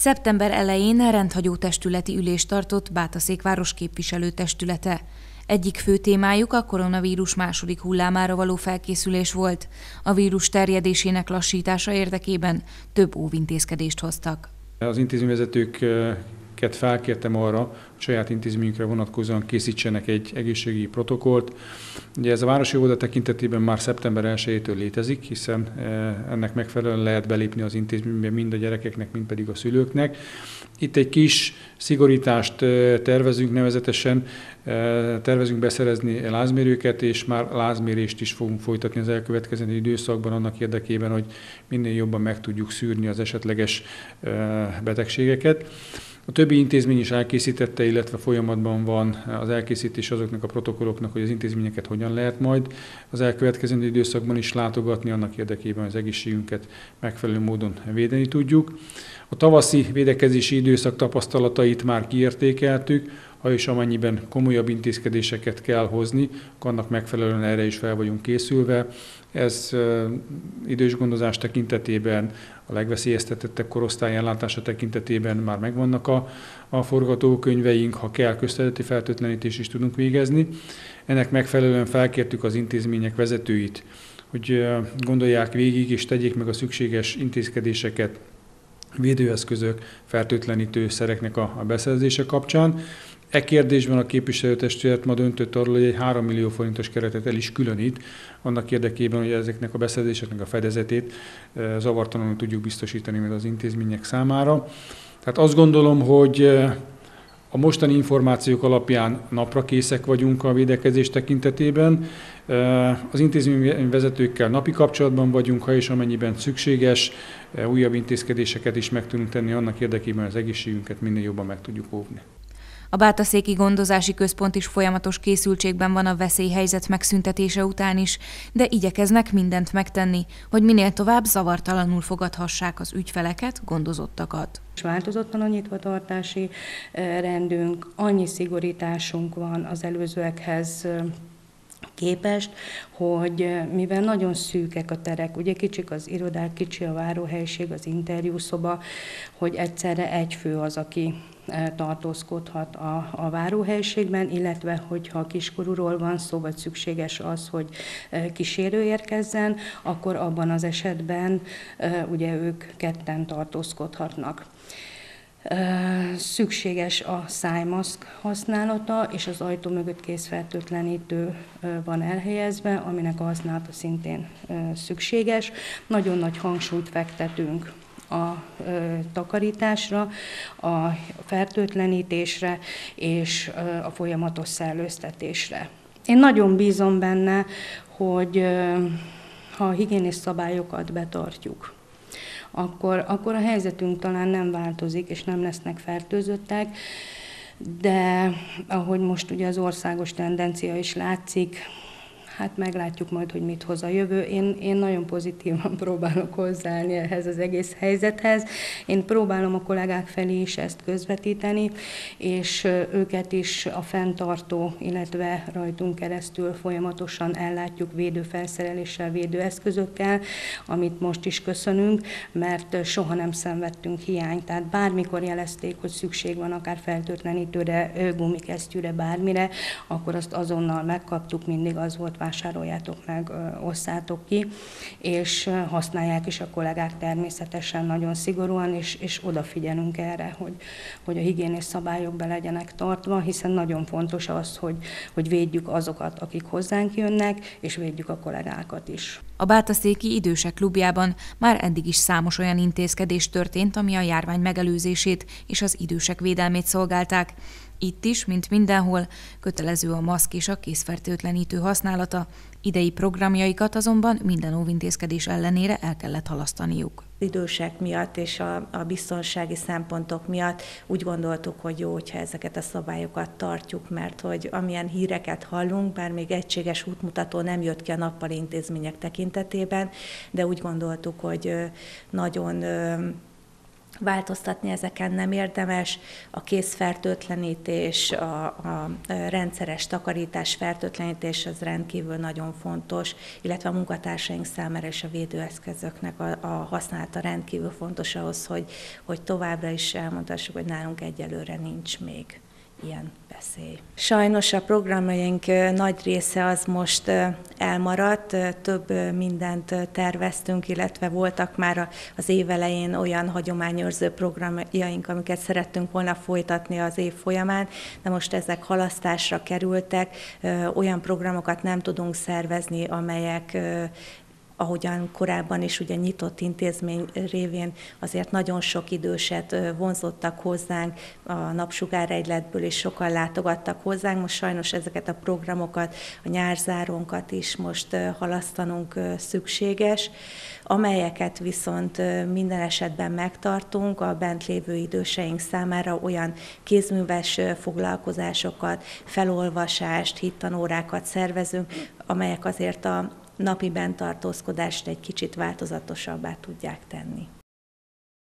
Szeptember elején rendhagyó testületi ülést tartott Bátaszékváros képviselőtestülete. Egyik fő témájuk a koronavírus második hullámára való felkészülés volt. A vírus terjedésének lassítása érdekében több óvintézkedést hoztak. Az intézményvezetőket felkértem arra, hogy saját intézményükre vonatkozóan készítsenek egy egészségügyi protokollt. Ugye ez a városi óvoda tekintetében már szeptember 1-től létezik, hiszen ennek megfelelően lehet belépni az intézménybe mind a gyerekeknek, mind pedig a szülőknek. Itt egy kis szigorítást tervezünk, nevezetesen tervezünk beszerezni lázmérőket, és már lázmérést is fogunk folytatni az elkövetkezendő időszakban annak érdekében, hogy minél jobban meg tudjuk szűrni az esetleges betegségeket. A többi intézmény is elkészítette, illetve folyamatban van az elkészítés azoknak a protokolloknak, hogy az intézményeket hogyan lehet majd az elkövetkezendő időszakban is látogatni, annak érdekében az egészségünket megfelelő módon védeni tudjuk. A tavaszi védekezési időszak tapasztalatait már kiértékeltük, ha és amennyiben komolyabb intézkedéseket kell hozni, annak megfelelően erre is fel vagyunk készülve. Ez idős gondozás tekintetében, a legveszélyeztetettebb korosztály ellátása tekintetében már megvannak a forgatókönyveink, ha kell, közterületi fertőtlenítést is tudunk végezni. Ennek megfelelően felkértük az intézmények vezetőit, hogy gondolják végig és tegyék meg a szükséges intézkedéseket védőeszközök, fertőtlenítő szereknek a beszerzése kapcsán. E kérdésben a képviselőtestület ma döntött arról, hogy egy 3 millió forintos keretet el is különít, annak érdekében, hogy ezeknek a beszerzéseknek a fedezetét zavartalanul tudjuk biztosítani meg az intézmények számára. Tehát azt gondolom, hogy a mostani információk alapján napra készek vagyunk a védekezés tekintetében. Az intézményvezetőkkel napi kapcsolatban vagyunk, ha és amennyiben szükséges, újabb intézkedéseket is meg tudunk tenni annak érdekében, hogy az egészségünket minél jobban meg tudjuk óvni. A Bátaszéki Gondozási Központ is folyamatos készültségben van a veszélyhelyzet megszüntetése után is, de igyekeznek mindent megtenni, hogy minél tovább zavartalanul fogadhassák az ügyfeleket, gondozottakat. Változottan a nyitvatartási rendünk, annyi szigorításunk van az előzőekhez képest, hogy mivel nagyon szűkek a terek, ugye kicsik az irodák, kicsi a váróhelység, az interjúszoba, hogy egyszerre egy fő az, aki tartózkodhat a váróhelyiségben, illetve hogyha kiskorúról van szó, vagy szükséges az, hogy kísérő érkezzen, akkor abban az esetben ugye ők ketten tartózkodhatnak. Szükséges a szájmaszk használata, és az ajtó mögött kézfertőtlenítő van elhelyezve, aminek a használata szintén szükséges. Nagyon nagy hangsúlyt fektetünk a takarításra, a fertőtlenítésre és a folyamatos szellőztetésre. Én nagyon bízom benne, hogy ha a higiéniás szabályokat betartjuk, akkor a helyzetünk talán nem változik, és nem lesznek fertőzöttek, de ahogy most ugye az országos tendencia is látszik, hát meglátjuk majd, hogy mit hoz a jövő. Én nagyon pozitívan próbálok hozzáállni ehhez az egész helyzethez. Én próbálom a kollégák felé is ezt közvetíteni, és őket is a fenntartó, illetve rajtunk keresztül folyamatosan ellátjuk védőfelszereléssel, védőeszközökkel, amit most is köszönünk, mert soha nem szenvedtünk hiányt. Tehát bármikor jelezték, hogy szükség van akár fertőtlenítőre, gumikesztyűre, bármire, akkor azt azonnal megkaptuk, mindig az volt, vásároljátok meg, osszátok ki, és használják is a kollégák természetesen nagyon szigorúan, és odafigyelünk erre, hogy a higiéniás szabályok be legyenek tartva, hiszen nagyon fontos az, hogy védjük azokat, akik hozzánk jönnek, és védjük a kollégákat is. A Bátaszéki Idősek Klubjában már eddig is számos olyan intézkedés történt, ami a járvány megelőzését és az idősek védelmét szolgálták. Itt is, mint mindenhol, kötelező a maszk és a kézfertőtlenítő használata. Idei programjaikat azonban minden óvintézkedés ellenére el kellett halasztaniuk. Idősek miatt és a biztonsági szempontok miatt úgy gondoltuk, hogy jó, hogyha ezeket a szabályokat tartjuk, mert hogy amilyen híreket hallunk, bár még egységes útmutató nem jött ki a nappali intézmények tekintetében, de úgy gondoltuk, hogy nagyon változtatni ezeken nem érdemes. A kézfertőtlenítés, a rendszeres takarítás, fertőtlenítés az rendkívül nagyon fontos, illetve a munkatársaink számára és a védőeszközöknek a használata rendkívül fontos ahhoz, hogy továbbra is elmondhassuk, hogy nálunk egyelőre nincs még ilyen veszély. Sajnos a programjaink nagy része az most elmaradt, több mindent terveztünk, illetve voltak már az év elején olyan hagyományőrző programjaink, amiket szerettünk volna folytatni az év folyamán, de most ezek halasztásra kerültek, olyan programokat nem tudunk szervezni, amelyek ahogyan korábban is ugye nyitott intézmény révén azért nagyon sok időset vonzottak hozzánk, a Napsugáregyletből is sokan látogattak hozzánk. Most sajnos ezeket a programokat, a nyárzárónkat is most halasztanunk szükséges, amelyeket viszont minden esetben megtartunk, a bent lévő időseink számára olyan kézműves foglalkozásokat, felolvasást, hittanórákat szervezünk, amelyek azért a napi benntartózkodást egy kicsit változatosabbá tudják tenni.